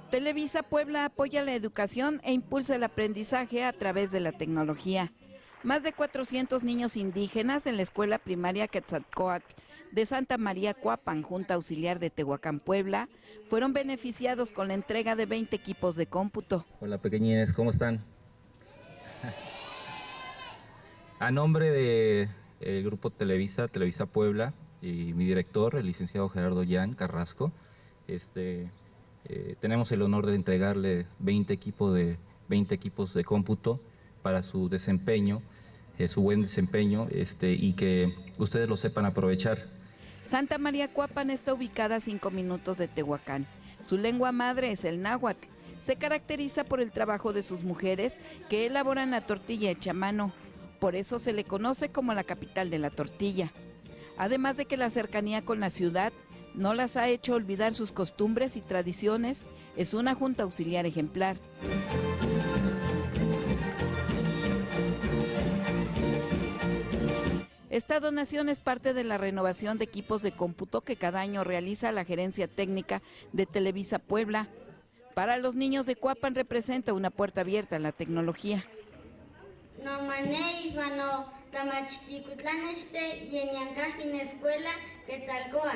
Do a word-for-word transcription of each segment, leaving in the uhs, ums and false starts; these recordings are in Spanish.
Televisa Puebla apoya la educación e impulsa el aprendizaje a través de la tecnología. Más de cuatrocientos niños indígenas en la escuela primaria Quetzalcóatl de Santa María Cuapan, Junta Auxiliar de Tehuacán, Puebla, fueron beneficiados con la entrega de veinte equipos de cómputo. Hola pequeñines, ¿cómo están? A nombre del grupo Televisa, Televisa Puebla, y mi director, el licenciado Gerardo Yan Carrasco, este, eh, tenemos el honor de entregarle veinte equipos de, veinte equipos de cómputo para su desempeño, eh, su buen desempeño, este, y que ustedes lo sepan aprovechar. Santa María Cuapan está ubicada a cinco minutos de Tehuacán. Su lengua madre es el náhuatl. Se caracteriza por el trabajo de sus mujeres que elaboran la tortilla hecha a mano. Por eso se le conoce como la capital de la tortilla. Además de que la cercanía con la ciudad no las ha hecho olvidar sus costumbres y tradiciones, es una junta auxiliar ejemplar. Esta donación es parte de la renovación de equipos de cómputo que cada año realiza la Gerencia Técnica de Televisa Puebla. Para los niños de Cuapan representa una puerta abierta a la tecnología. No mané ifano tamachticutlán este yeniancaj en escuela Quetzalcóatl.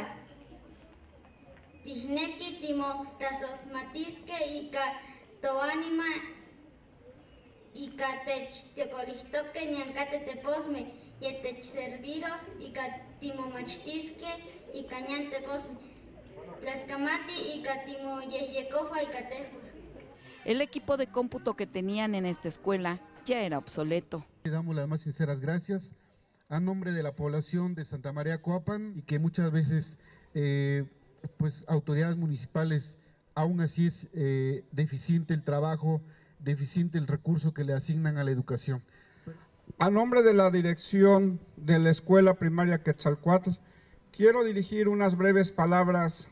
Tihneki timo tasotmatisque y ca toanima y ca tech tecolistoque niancate teposme y tech serviros y ca timo machtisque y cañan teposme. Tlascamati y ca timo yehyecofa y catejo. El equipo de cómputo que tenían en esta escuela ya era obsoleto. Le damos las más sinceras gracias a nombre de la población de Santa María Cuapan y que muchas veces eh, pues autoridades municipales aún así es eh, deficiente el trabajo, deficiente el recurso que le asignan a la educación. A nombre de la dirección de la escuela primaria Quetzalcóatl, quiero dirigir unas breves palabras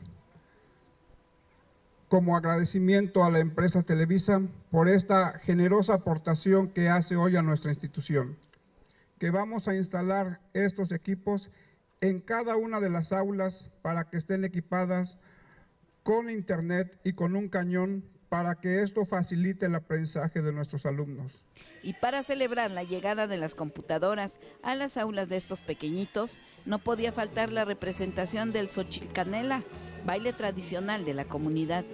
como agradecimiento a la empresa Televisa por esta generosa aportación que hace hoy a nuestra institución, que vamos a instalar estos equipos en cada una de las aulas para que estén equipadas con internet y con un cañón para que esto facilite el aprendizaje de nuestros alumnos. Y para celebrar la llegada de las computadoras a las aulas de estos pequeñitos, no podía faltar la representación del Xochilcanela, baile tradicional de la comunidad.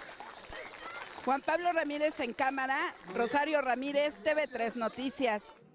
Juan Pablo Ramírez en cámara, Rosario Ramírez, T V tres Noticias.